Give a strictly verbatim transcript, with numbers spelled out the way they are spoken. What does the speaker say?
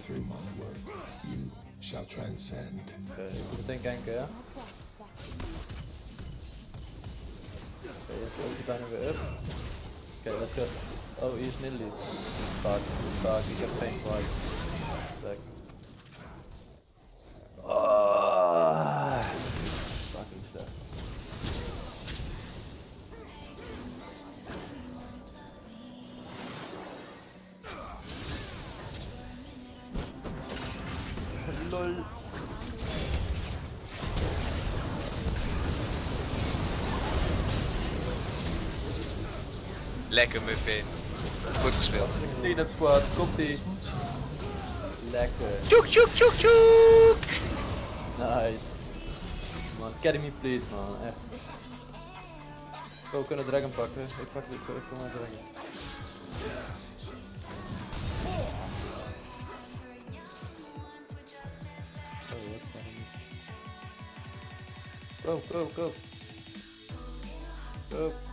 through my work, you shall transcend. Oké, ik moet meteen kijken, hè. Oké, je sloot je bijna weer up. Oké, let's go. Oh, hier is middenlied. Fuck, fuck, ik heb geen fight. Lekker. Oh, fucking slecht. Lol. Lekker Muffin. Goed gespeeld. Clean-up squad, komt ie. Lekker. Tjoek tjoek tjoek tjoek! Nice. Man, carry me please man, echt. Go, we kunnen dragon pakken. Ik pak ik, ik kom naar dragon. Oh, wat kan ik niet. Go, go, go. Go.